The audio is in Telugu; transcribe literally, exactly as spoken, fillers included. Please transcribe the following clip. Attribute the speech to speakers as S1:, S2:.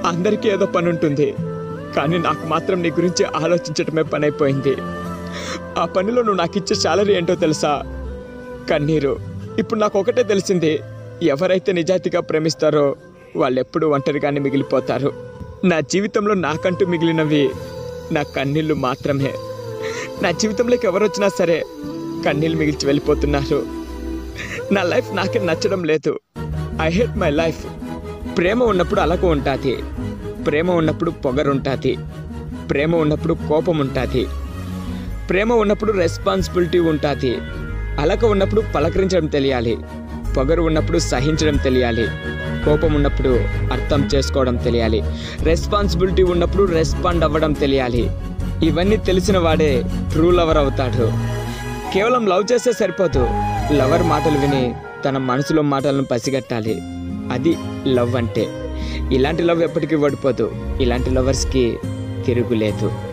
S1: అందరికీ ఏదో పని ఉంటుంది, కానీ నాకు మాత్రం నీ గురించి ఆలోచించటమే పని అయిపోయింది. ఆ పనిలో నువ్వు నాకు ఇచ్చే శాలరీ ఏంటో తెలుసా? కన్నీరు. ఇప్పుడు నాకు ఒకటే తెలిసింది, ఎవరైతే నిజాయితీగా ప్రేమిస్తారో వాళ్ళు ఎప్పుడూ ఒంటరిగానే మిగిలిపోతారు. నా జీవితంలో నాకంటూ మిగిలినవి నా కన్నీళ్ళు మాత్రమే. నా జీవితంలోకి ఎవరు వచ్చినా సరే కన్నీళ్ళు మిగిల్చి వెళ్ళిపోతున్నారు. నా లైఫ్ నాకే నచ్చడం లేదు. I hate my life. ప్రేమ ఉన్నప్పుడు అలక ఉంటుంది, ప్రేమ ఉన్నప్పుడు పొగరుంటుంది, ప్రేమ ఉన్నప్పుడు కోపం ఉంటుంది, ప్రేమ ఉన్నప్పుడు రెస్పాన్సిబిలిటీ ఉంటుంది, అలక ఉన్నప్పుడు పలకరించడం తెలియాలి, పొగరు ఉన్నప్పుడు సహించడం తెలియాలి, కోపం ఉన్నప్పుడు అర్థం చేసుకోవడం తెలియాలి, రెస్పాన్సిబిలిటీ ఉన్నప్పుడు రెస్పాండ్ అవ్వడం తెలియాలి. ఇవన్నీ తెలిసిన వాడే ట్రూ లవర్ అవుతాడు. కేవలం లవ్ చేస్తే సరిపోదు, లవర్ మాటలు విని తన మనసులో మాటలను పసిగట్టాలి. అది లవ్ అంటే. ఇలాంటి లవ్ ఎప్పటికీ ఓడిపోదు. ఇలాంటి లవర్స్కి తిరుగులేదు.